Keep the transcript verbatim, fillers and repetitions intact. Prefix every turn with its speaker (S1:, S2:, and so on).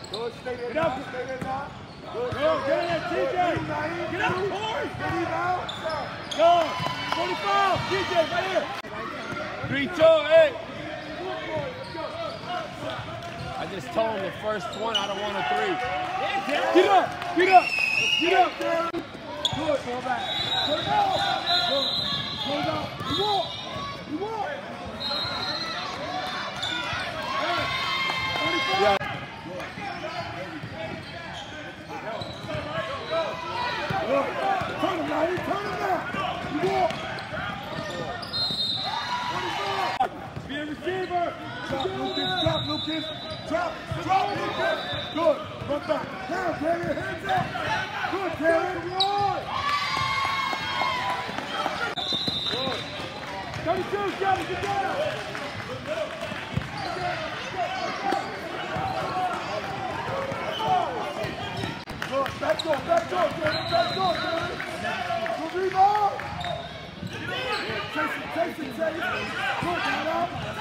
S1: Good, stay there.
S2: Get up.
S1: Stay there now. Good.
S2: Go, get in there, T J. Get up, Corey. Go. forty-five. T J, right here. three two, eight.
S3: I just told him the first one, I don't want a three.
S2: Get up. Get up. Get up, Darren. Good. Go back. Good. Good. Close out. You walk. You walk. forty-five.
S3: Yeah.
S2: Turn him now. Turn him now. You walk. Be a receiver.
S1: Drop, Lucas. Drop, Lucas. Drop. Drop, Lucas. Good. Run back. Down, Taylor. Hands up. Good, Taylor.
S2: thirty-two, got it. Get down.
S1: Good. Back door. Back door, Taylor. Back door, Taylor. Good rebound. Chase it, chase it, chase it. Good, man out.